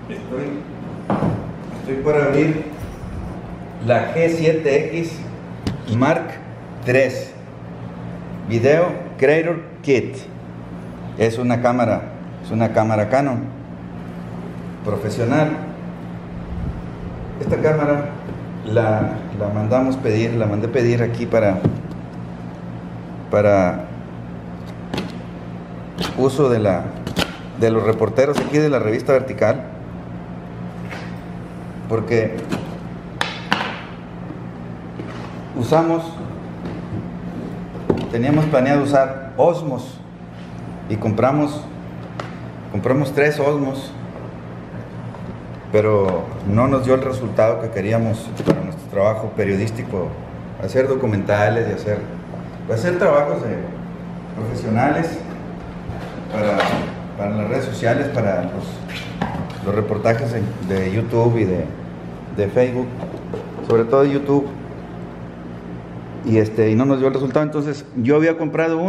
Estoy por abrir la G7X Mark III Video Creator Kit. Es una cámara Canon profesional. Esta cámara la mandé pedir aquí para uso de los reporteros aquí de la revista Vertical, porque teníamos planeado usar Osmos y compramos 3 Osmos, pero no nos dio el resultado que queríamos para nuestro trabajo periodístico, hacer documentales y hacer trabajos profesionales para las redes sociales, para los reportajes de YouTube y de Facebook, sobre todo de YouTube, y no nos dio el resultado. Entonces yo había comprado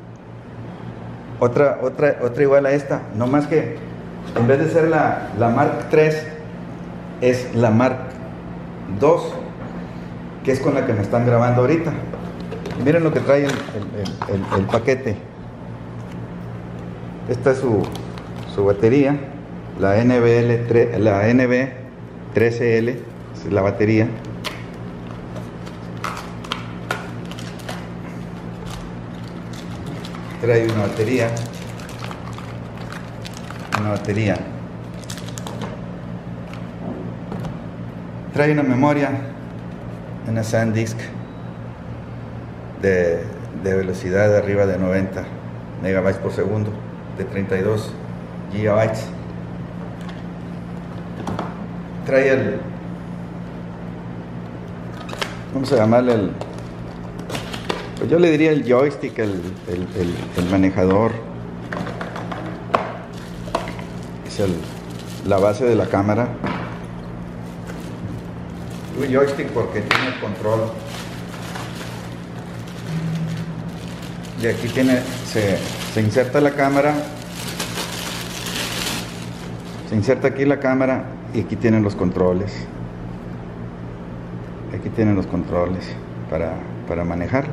otra igual a esta, no más que en vez de ser la Mark III es la Mark II, que es con la que me están grabando ahorita. Y miren lo que trae el paquete. Esta es su batería, la NB13L, es la batería. Trae una batería, trae una memoria, una SanDisk de velocidad de arriba de 90 megabytes por segundo, de 32 gigabytes. Trae vamos a llamarle pues yo le diría el joystick, el manejador. Es la base de la cámara. Un joystick porque tiene el control. Y aquí se inserta la cámara. Se inserta aquí la cámara y aquí tienen los controles. Aquí tienen los controles para manejarla.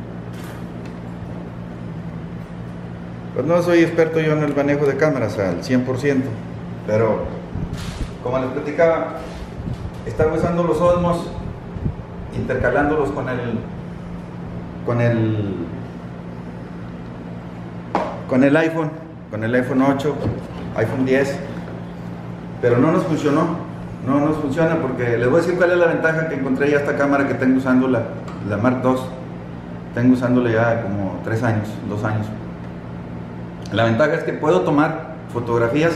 Pues no soy experto yo en el manejo de cámaras al 100%, pero como les platicaba, estaba usando los Osmos, intercalándolos con el iPhone 8, iPhone 10, pero no nos funcionó, no nos funciona, porque les voy a decir cuál es la ventaja que encontré ya esta cámara que tengo usando, la Mark II. Tengo usándola ya como 2 años. La ventaja es que puedo tomar fotografías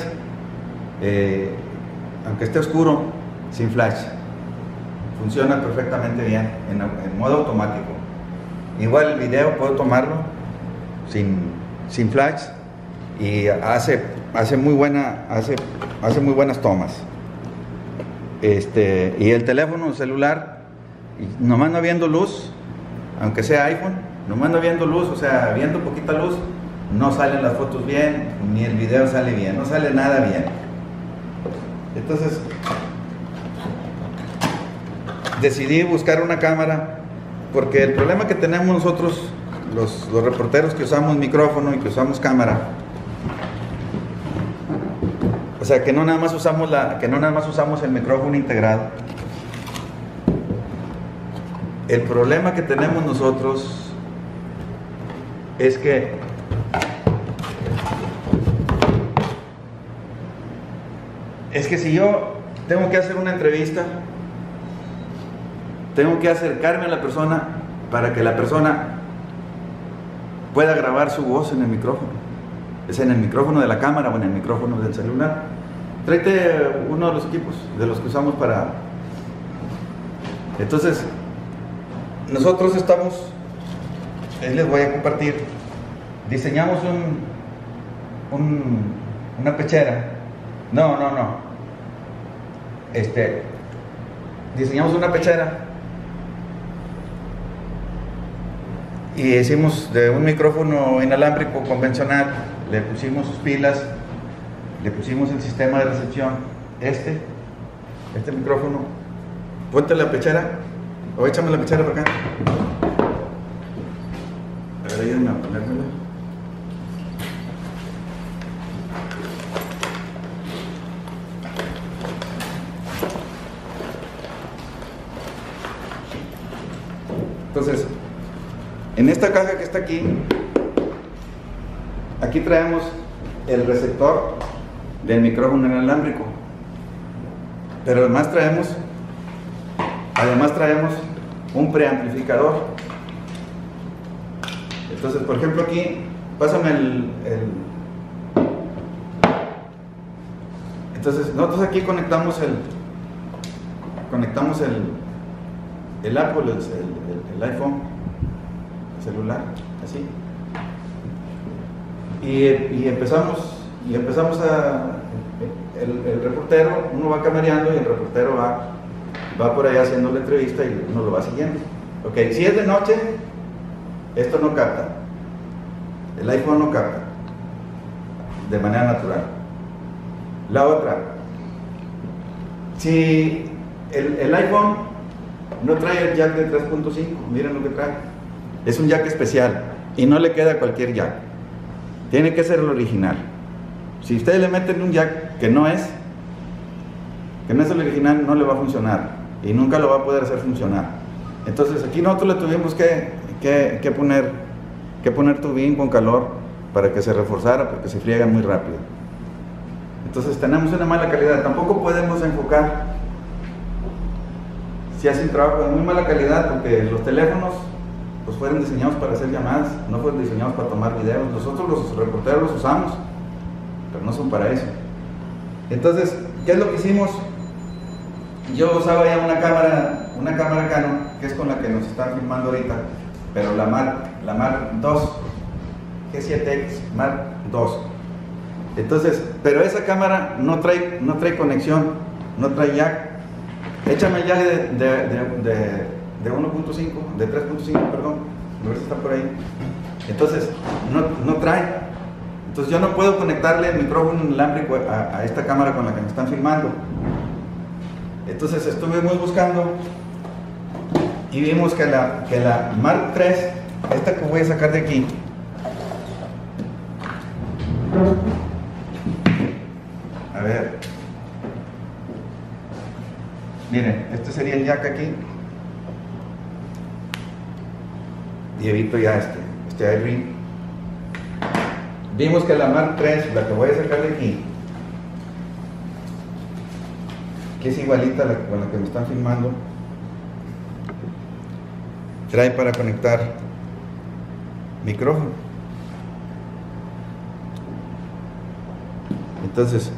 aunque esté oscuro, sin flash. Funciona perfectamente bien en modo automático. Igual el video puedo tomarlo sin flash y hace muy buenas tomas. Y el teléfono celular, nomás no viendo luz, aunque sea iPhone, nomás no viendo luz, o sea, viendo poquita luz, no salen las fotos bien, ni el video sale bien, no sale nada bien. Entonces decidí buscar una cámara, porque el problema que tenemos nosotros, los reporteros que usamos micrófono y que usamos cámara, o sea, que no nada más usamos el micrófono integrado. El problema que tenemos nosotros es que si yo tengo que hacer una entrevista, tengo que acercarme a la persona para que la persona pueda grabar su voz en el micrófono. Es en el micrófono de la cámara o en el micrófono del celular. Tráete uno de los equipos de los que usamos para... Entonces, nosotros les voy a compartir, diseñamos una pechera. Diseñamos una pechera y hicimos de un micrófono inalámbrico convencional, le pusimos sus pilas, le pusimos el sistema de recepción este micrófono, ponte la pechera, o échame la pechera para acá. A ver, ayúdame a ponérmela. Entonces, en esta caja que está aquí, aquí traemos el receptor del micrófono inalámbrico, pero además traemos un preamplificador. Entonces, por ejemplo, aquí, pásame entonces, nosotros aquí conectamos el Apple, el iPhone, el celular, así. Y empezamos el reportero, uno va camereando y el reportero va por allá haciendo la entrevista y uno lo va siguiendo. Ok, si es de noche, esto no capta, el iPhone no capta de manera natural. La otra, si el iPhone no trae el jack de 3.5, miren lo que trae, es un jack especial y no le queda cualquier jack, tiene que ser el original. Si ustedes le meten un jack que no es el original, no le va a funcionar y nunca lo va a poder hacer funcionar. Entonces aquí nosotros le tuvimos que poner tubín con calor para que se reforzara, porque se friegan muy rápido. Entonces tenemos una mala calidad, tampoco podemos enfocar. Si hacen trabajo de muy mala calidad, porque los teléfonos pues fueron diseñados para hacer llamadas, no fueron diseñados para tomar videos. Nosotros los reporteros los usamos, pero no son para eso. Entonces, ¿qué es lo que hicimos? Yo usaba ya una cámara Canon, que es con la que nos están filmando ahorita, pero la Mark II, G7X Mark II. Entonces, pero esa cámara no trae conexión, no trae jack. Échame el jack de 1.5, de 3.5, perdón, a ver si está por ahí. Entonces, no trae. Entonces yo no puedo conectarle el micrófono inalámbrico a esta cámara con la que me están filmando. Entonces estuvimos buscando y vimos que la Mark III, esta que voy a sacar de aquí, a ver, miren, este sería el jack aquí y evito ya este iRing. Vimos que la Mark III, la que voy a sacar de aquí, que es igualita a con la que me están filmando, trae para conectar micrófono. Entonces,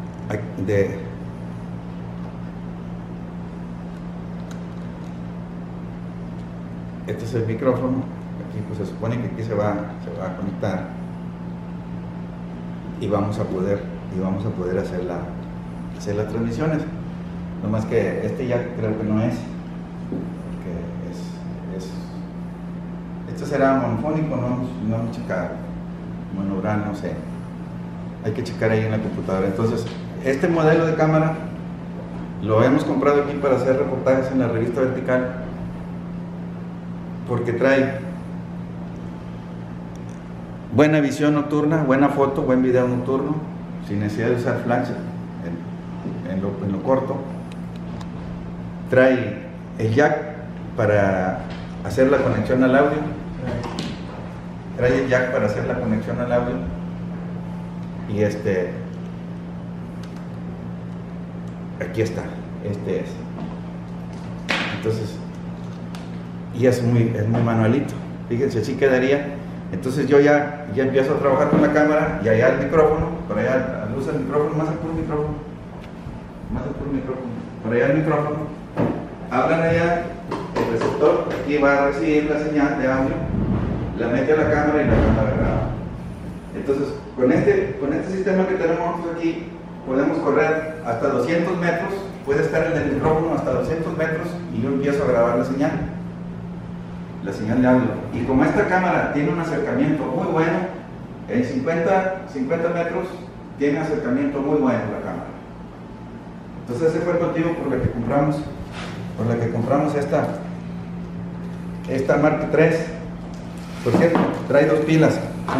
este es el micrófono. Aquí pues se supone que aquí se va a conectar y vamos a poder hacer las transmisiones. No más que este ya creo que no es, porque esto será monofónico, no hemos checado, monobral, no sé, hay que checar ahí en la computadora. Entonces, este modelo de cámara lo hemos comprado aquí para hacer reportajes en la revista Vertical, porque trae buena visión nocturna, buena foto, buen video nocturno, sin necesidad de usar flash en lo corto. Trae el jack para hacer la conexión al audio. Trae el jack para hacer la conexión al audio. Y aquí está, este es. Entonces, y es muy manualito. Fíjense, así quedaría. Entonces yo ya empiezo a trabajar con la cámara y allá el micrófono, por allá usa el micrófono, más al puro micrófono, por allá el micrófono. Hablan allá, el receptor, aquí va a recibir la señal de audio, la mete a la cámara y la cámara graba. Entonces, con este sistema que tenemos nosotros aquí, podemos correr hasta 200 metros, puede estar en el micrófono hasta 200 metros y yo empiezo a grabar la señal de audio. Y como esta cámara tiene un acercamiento muy bueno, en 50 metros tiene acercamiento muy bueno la cámara. Entonces ese fue el motivo por la que compramos esta Mark III. Por cierto, trae dos pilas,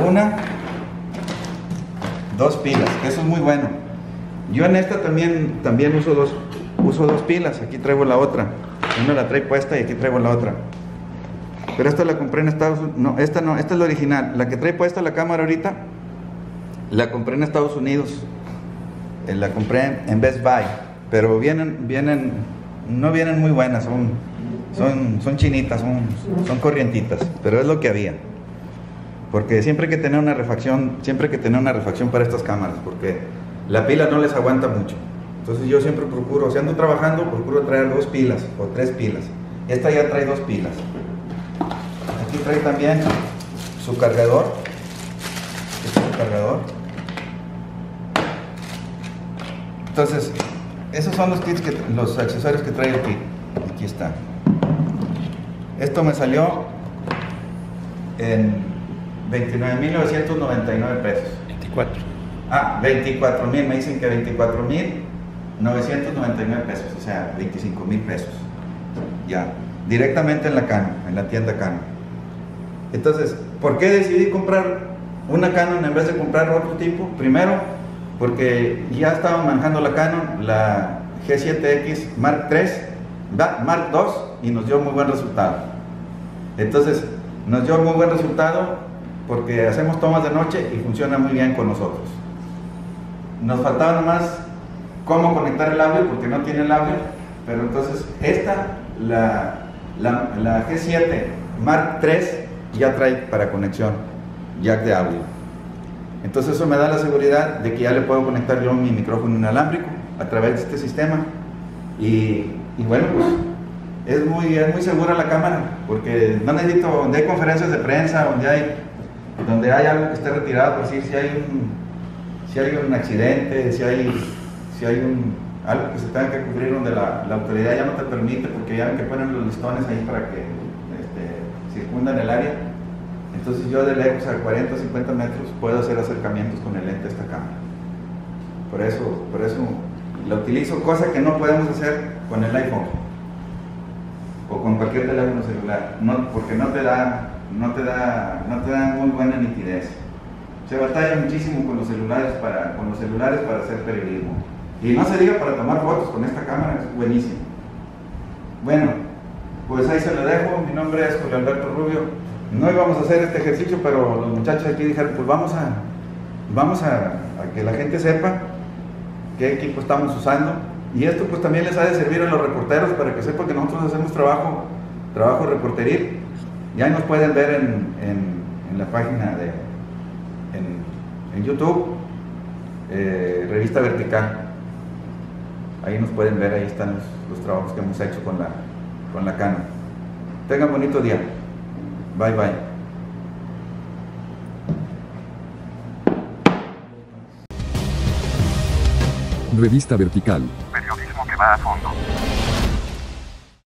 dos pilas, que eso es muy bueno. Yo en esta también uso dos pilas. Aquí traigo la otra, una la trae puesta y aquí traigo la otra. Pero esta la compré en Estados Unidos. No, esta es la original. La que trae puesta la cámara ahorita, la compré en Estados Unidos. La compré en Best Buy. Pero no vienen muy buenas, son chinitas, son corrientitas. Pero es lo que había. Porque siempre hay que tener una refacción para estas cámaras, porque la pila no les aguanta mucho. Entonces yo siempre procuro, si ando trabajando, procuro traer dos pilas o tres pilas. Esta ya trae dos pilas. Aquí trae también su cargador. Este es el cargador. Entonces, esos son los kits, los accesorios que trae el kit. Aquí está. Esto me salió en 29,999 pesos. 24,000, me dicen que 24,999 pesos, o sea, 25,000 pesos. Ya, directamente en la Canon, en la tienda Canon. Entonces, ¿por qué decidí comprar una Canon en vez de comprar otro tipo? Primero, porque ya estaba manejando la Canon, la G7X Mark III, Mark II, y nos dio muy buen resultado. Entonces, nos dio muy buen resultado porque hacemos tomas de noche y funciona muy bien con nosotros. Nos faltaba nomás cómo conectar el audio, porque no tiene el audio, pero entonces la G7 Mark III ya trae para conexión jack de audio. Entonces eso me da la seguridad de que ya le puedo conectar yo mi micrófono inalámbrico a través de este sistema. Y bueno, pues es muy segura la cámara, porque no necesito, donde hay conferencias de prensa, donde hay algo que esté retirado, por decir, si hay un accidente, si hay algo que se tenga que cubrir donde la autoridad ya no te permite, porque ya ven que ponen los listones ahí para que circundan el área. Entonces yo de lejos a 40 o 50 metros puedo hacer acercamientos con el lente de esta cámara. Por eso la utilizo, cosa que no podemos hacer con el iPhone o con cualquier teléfono celular, porque no te da muy buena nitidez. Se batalla muchísimo con los celulares para hacer periodismo. Y no se diga para tomar fotos con esta cámara, es buenísimo. Bueno, pues ahí se lo dejo. Mi nombre es Julio Alberto Rubio. No íbamos a hacer este ejercicio, pero los muchachos aquí dijeron, pues vamos a que la gente sepa qué equipo estamos usando. Y esto pues también les ha de servir a los reporteros para que sepan que nosotros hacemos trabajo reporteril. Ya nos pueden ver en la página en YouTube, Revista Vertical. Ahí nos pueden ver, ahí están los trabajos que hemos hecho con la Canon. Tengan bonito día. Bye bye. Revista Vertical. Periodismo que va a fondo.